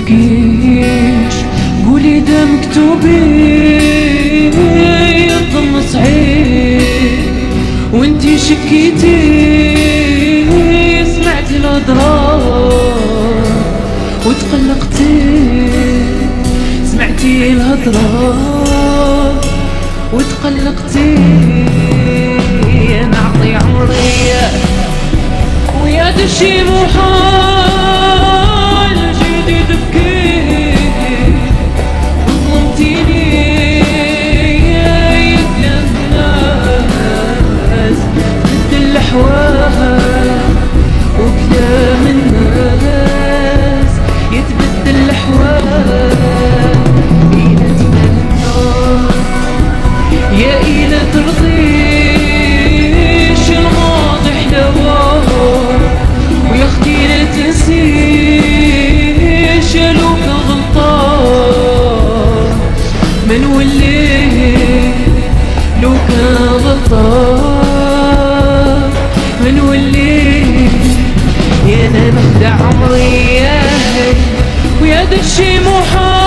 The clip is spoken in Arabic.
تبكيش، قولي دا مكتوبين يضم صحيح، وانتي شكيتي سمعتي الهضرة وتقلقتي، سمعتي الهضرة وتقلقتي. نعطي عمري ويا دشي محال جيتي تبكي، ظلمتيني يا الناس ضد الأحوال، وكلام الناس يتبدل الأحوال. إلى تنال النار يا إلى ترضيش الماضي حلوة، ويا اختي لا تنسيش لو كان غلطان من وليه، لو كان غلطان من وليه. يا انا نخدع عمري ويا دشي محال